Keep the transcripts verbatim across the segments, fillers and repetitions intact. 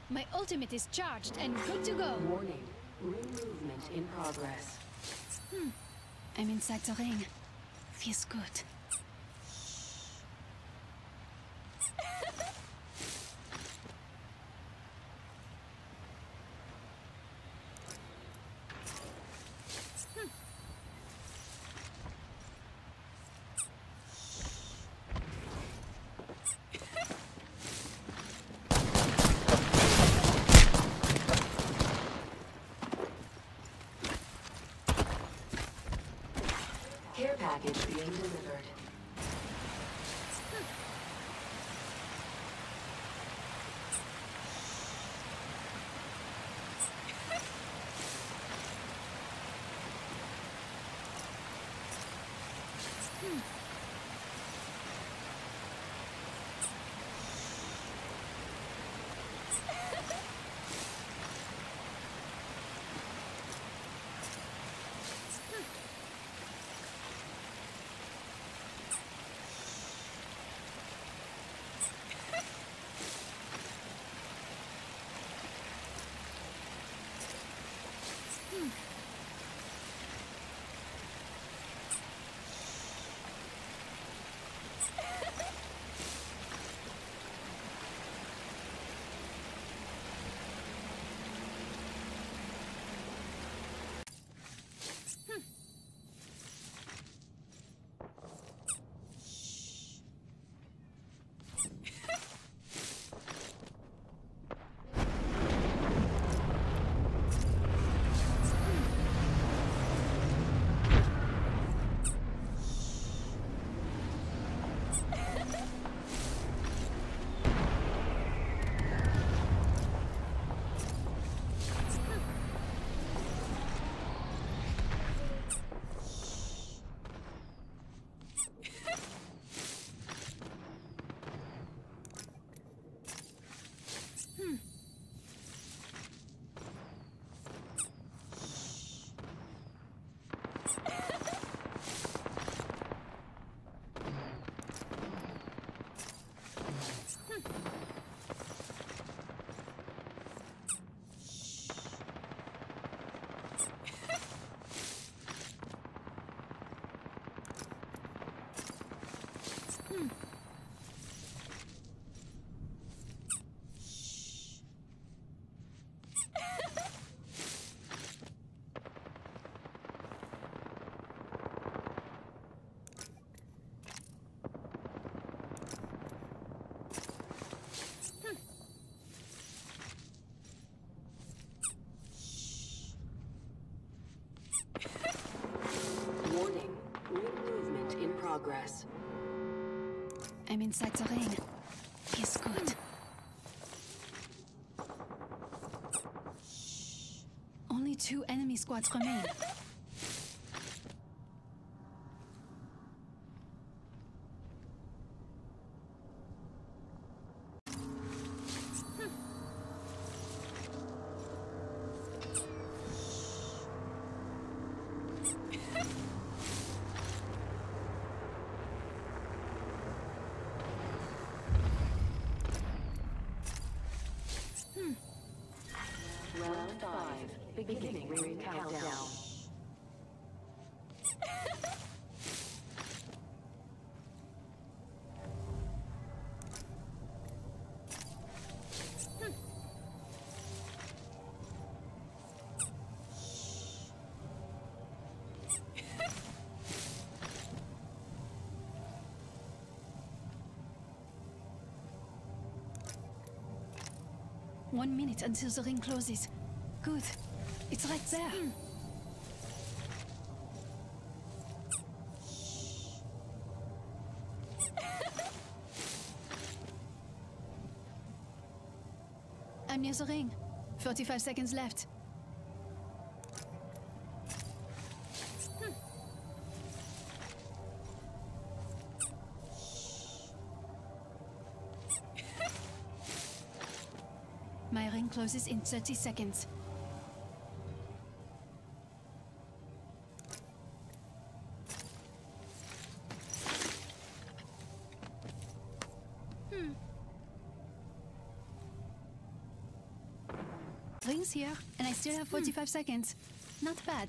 My ultimate is charged and good to go. Warning. Ring movement in progress. Hmm. I'm inside the ring. Feels good. Care package being delivered. Warning. Ring movement in progress. I'm inside the ring. Feels good. Only two enemy squads remain. Round five. Beginning ring countdown. One minute until the ring closes. Good. It's right there. I'm near the ring. forty-five seconds left. My ring closes in thirty seconds. Rings here, and I still have forty-five seconds. Not bad.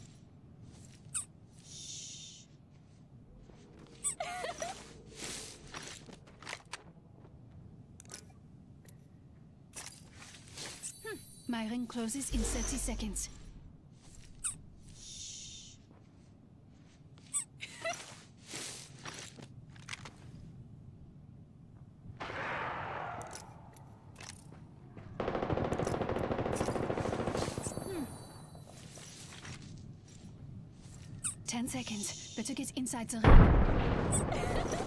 Hmm. My ring closes in thirty seconds. Ten seconds. Better get inside the ring.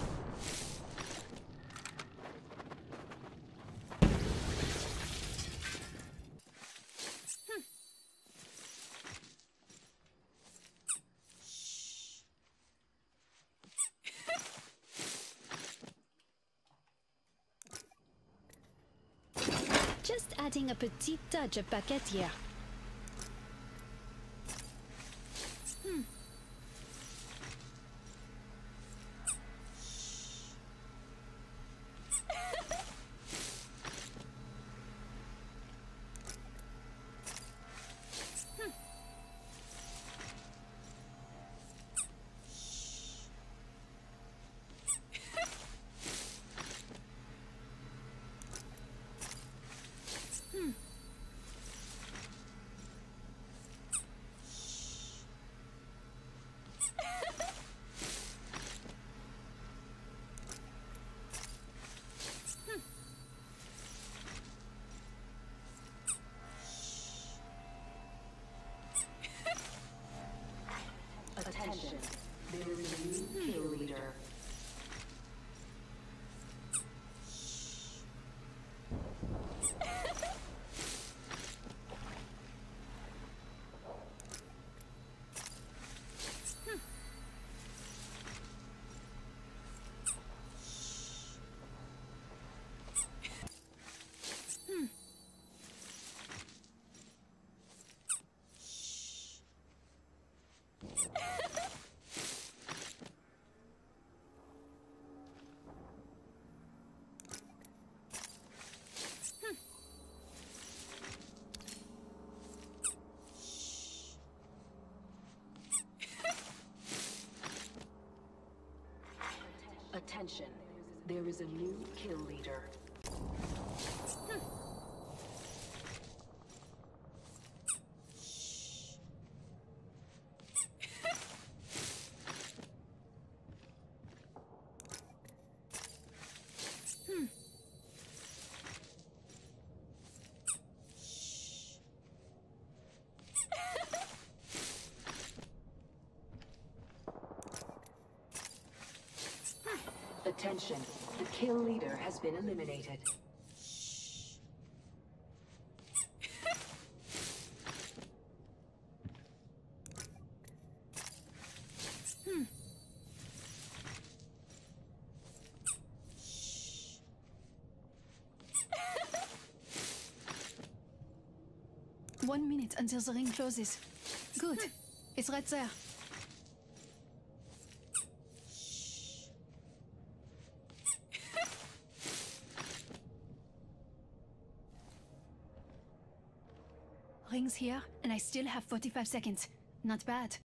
Hmm. Just adding a petite touch of paquette here. Hmm. Attention, there is a new kill leader. Attention, there is a new kill leader. Hmm. Attention, the kill leader has been eliminated. Hmm. One minute until the ring closes. Good. It's right there. Rings here, and I still have forty-five seconds. Not bad.